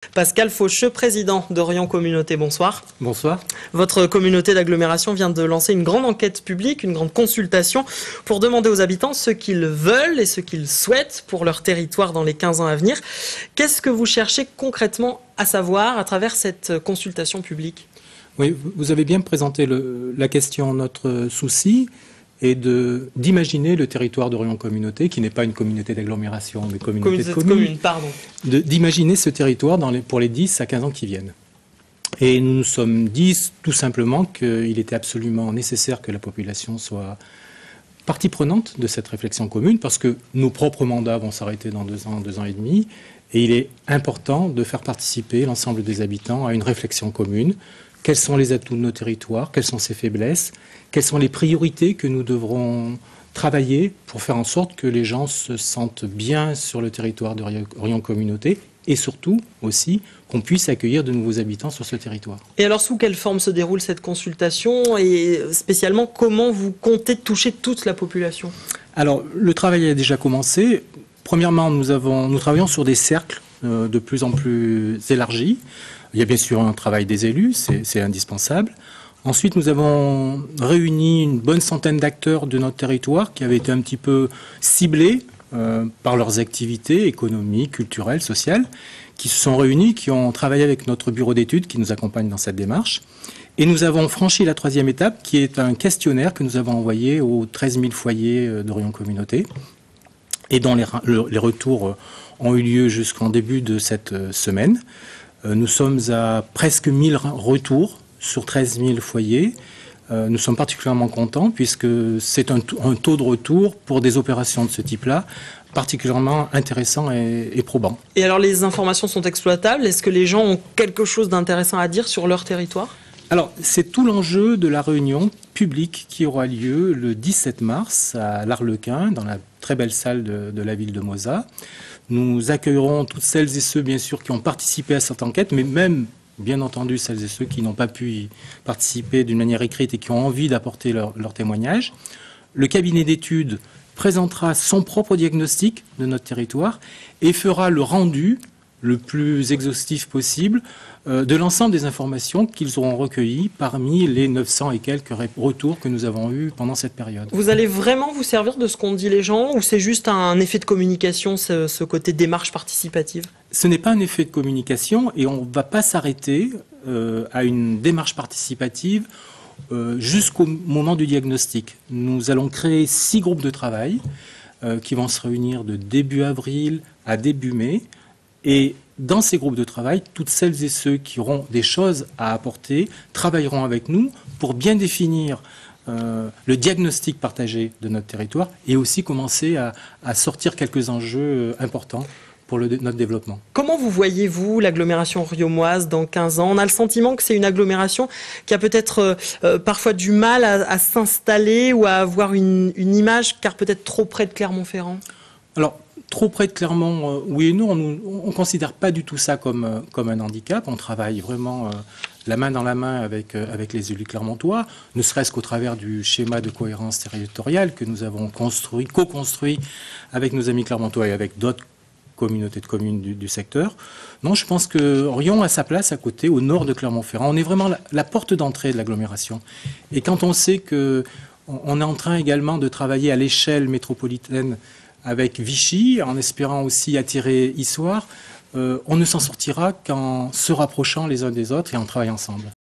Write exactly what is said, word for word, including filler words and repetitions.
Pascal Faucheux, président d'Orion Communauté, bonsoir. Bonsoir. Votre communauté d'agglomération vient de lancer une grande enquête publique, une grande consultation pour demander aux habitants ce qu'ils veulent et ce qu'ils souhaitent pour leur territoire dans les quinze ans à venir. Qu'est-ce que vous cherchez concrètement à savoir à travers cette consultation publique ? Oui, vous avez bien présenté le, la question. Notre souci est de, d'imaginer le territoire d'Orion Communauté, qui n'est pas une communauté d'agglomération, mais communauté, communauté de communes, commune, pardon. De, d'imaginer ce territoire dans les, pour les dix à quinze ans qui viennent. Et nous nous sommes dit tout simplement qu'il était absolument nécessaire que la population soit partie prenante de cette réflexion commune, parce que nos propres mandats vont s'arrêter dans deux ans, deux ans et demi, et il est important de faire participer l'ensemble des habitants à une réflexion commune. Quels sont les atouts de nos territoires? Quelles sont ses faiblesses? Quelles sont les priorités que nous devrons travailler pour faire en sorte que les gens se sentent bien sur le territoire d'Orion Communauté et surtout aussi qu'on puisse accueillir de nouveaux habitants sur ce territoire. Et alors, sous quelle forme se déroule cette consultation et spécialement comment vous comptez toucher toute la population? Alors, le travail a déjà commencé. Premièrement, nous, avons, nous travaillons sur des cercles euh, de plus en plus élargis. Il y a bien sûr un travail des élus, c'est indispensable. Ensuite, nous avons réuni une bonne centaine d'acteurs de notre territoire qui avaient été un petit peu ciblés euh, par leurs activités économiques, culturelles, sociales, qui se sont réunis, qui ont travaillé avec notre bureau d'études qui nous accompagne dans cette démarche. Et nous avons franchi la troisième étape, qui est un questionnaire que nous avons envoyé aux treize mille foyers d'Orion Communauté, et dont les, les retours ont eu lieu jusqu'en début de cette semaine. Nous sommes à presque mille retours sur treize mille foyers. Nous sommes particulièrement contents puisque c'est un, un taux de retour pour des opérations de ce type-là particulièrement intéressant et, et probant. Et alors les informations sont exploitables? Est-ce que les gens ont quelque chose d'intéressant à dire sur leur territoire? Alors c'est tout l'enjeu de la réunion publique qui aura lieu le dix-sept mars à l'Arlequin, dans la très belle salle de, de la ville de Moza. Nous accueillerons toutes celles et ceux, bien sûr, qui ont participé à cette enquête, mais même, bien entendu, celles et ceux qui n'ont pas pu y participer d'une manière écrite et qui ont envie d'apporter leur, leur témoignage. Le cabinet d'études présentera son propre diagnostic de notre territoire et fera le rendu le plus exhaustif possible euh, de l'ensemble des informations qu'ils auront recueillies parmi les neuf cents et quelques retours que nous avons eus pendant cette période. Vous allez vraiment vous servir de ce qu'ont dit les gens ou c'est juste un effet de communication, ce, ce côté démarche participative? Ce n'est pas un effet de communication et on ne va pas s'arrêter euh, à une démarche participative euh, jusqu'au moment du diagnostic. Nous allons créer six groupes de travail euh, qui vont se réunir de début avril à début mai. Et dans ces groupes de travail, toutes celles et ceux qui auront des choses à apporter travailleront avec nous pour bien définir euh, le diagnostic partagé de notre territoire et aussi commencer à, à sortir quelques enjeux importants pour le, notre développement. Comment vous voyez-vous l'agglomération riaumoise dans quinze ans? On a le sentiment que c'est une agglomération qui a peut-être euh, parfois du mal à, à s'installer ou à avoir une, une image, car peut-être trop près de Clermont-Ferrand. Alors, trop près de Clermont, euh, oui et non, on ne considère pas du tout ça comme, euh, comme un handicap. On travaille vraiment euh, la main dans la main avec, euh, avec les élus clermontois, ne serait-ce qu'au travers du schéma de cohérence territoriale que nous avons construit, co-construit avec nos amis clermontois et avec d'autres communautés de communes du, du secteur. Non, je pense que Orion a sa place à côté, au nord de Clermont-Ferrand. On est vraiment la, la porte d'entrée de l'agglomération. Et quand on sait qu'on on est en train également de travailler à l'échelle métropolitaine avec Vichy, en espérant aussi attirer Issoire, euh, on ne s'en sortira qu'en se rapprochant les uns des autres et en travaillant ensemble.